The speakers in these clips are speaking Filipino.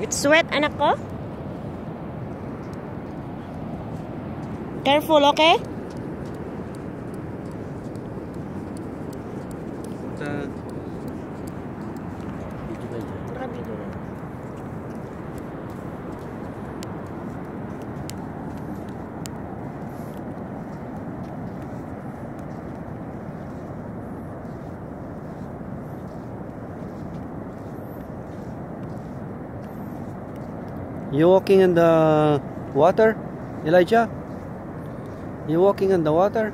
It's wet, anak ko. Careful, okay? You walking in the water, Elijah? You walking in the water?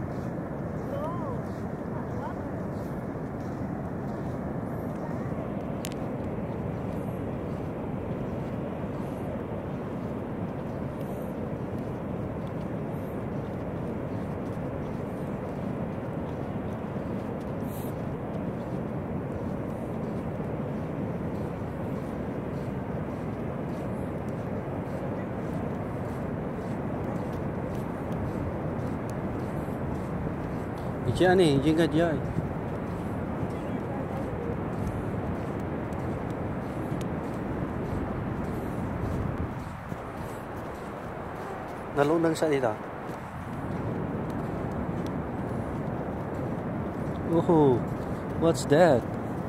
Diyan eh, diyan ka diyan. Nalunang sa dito. Oh, what's that?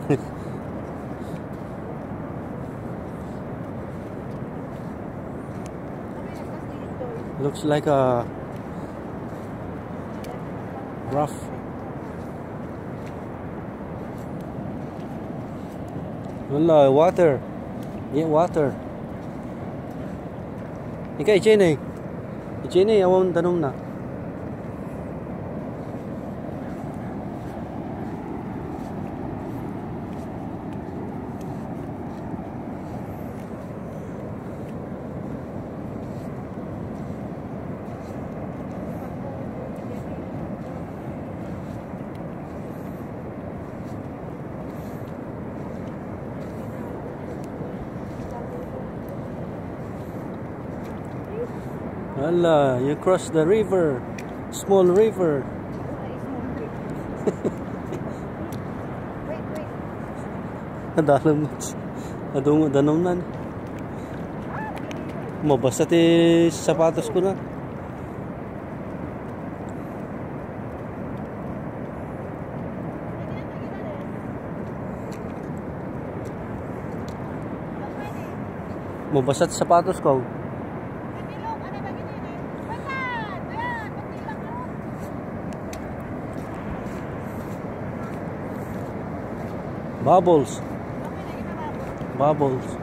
Looks like a rough. Wala, water. Yeah, water. Ika, ichene. Ichene, awang danom na. Wala, you cross the river. Small river. Dalam adong danom nan. Mabasa ti sapatos ko na. Mabasa ti sapatos ko. Bubbles. Bubbles.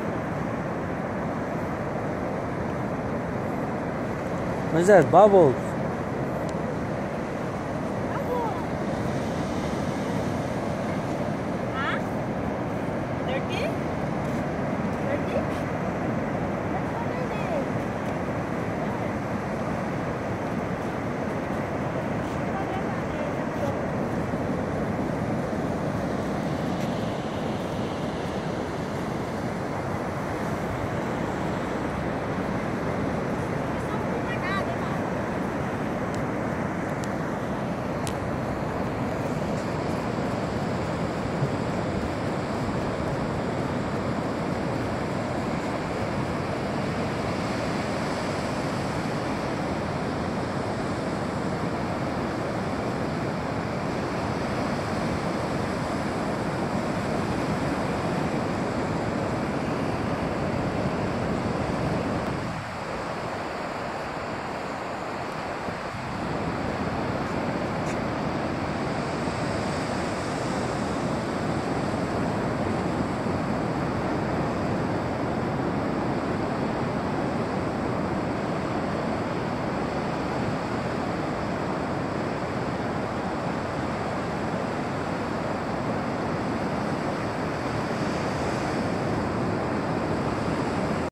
What is that? Bubbles.